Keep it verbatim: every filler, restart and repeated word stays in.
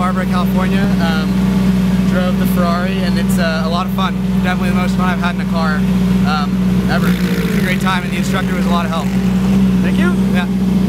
Barbara, California. Um, drove the Ferrari, and it's uh, a lot of fun. Definitely the most fun I've had in a car um, ever. It was a great time, and the instructor was a lot of help. Thank you. Yeah.